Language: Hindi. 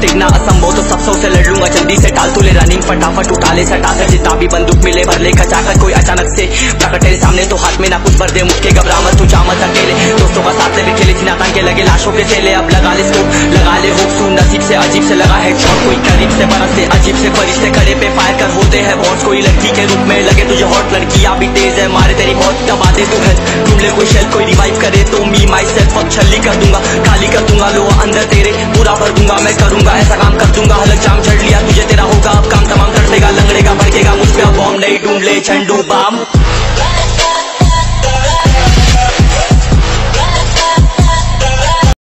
टिकना असंभव तो सब सौ से लड़ लूंगा, जल्दी से टाल तू ले रनिंग फटाफट उठा ले सटा कर, जितना भी बंदूक मिले भर ले खचाकर, कोई अचानक से प्रकट तेरे सामने तो हाथ में ना कुछ भर दे मुझके घबरा मत तू जामत अकेले, दोस्तों का साथ ले भी खेले सीना तान के लगे लाशों के सेले, अब लगा ले स्कोप लगा ले होप सू नसीब से अजीब से लगा है शॉट, कोई करीब से बरस से अजीब से फरिश्ते खड़े पे फायर कर होते हैं वॉच, कोई लड़की के रूप में लगे तुझे हॉट, लड़कियां भी तेज है मारे तेरी बहुत दबा दे तू है, ढूंढ ले कोई शेल कोई रिवाइव करे तो मी माई सेल्फ अब छल्ली कर दूंगा, खाली कर दूंगा लो अंदर तेरे पूरा भर दूंगा, मैं करूंगा ऐसा काम कर दूंगा, हलक जाम चढ़ लिया तुझे तेरा होगा अब काम तमाम कर देगा, लंगड़ेगा भड़केगा मुझ पे अब बॉम्ब नहीं ढूंढ ले झंडू बाम।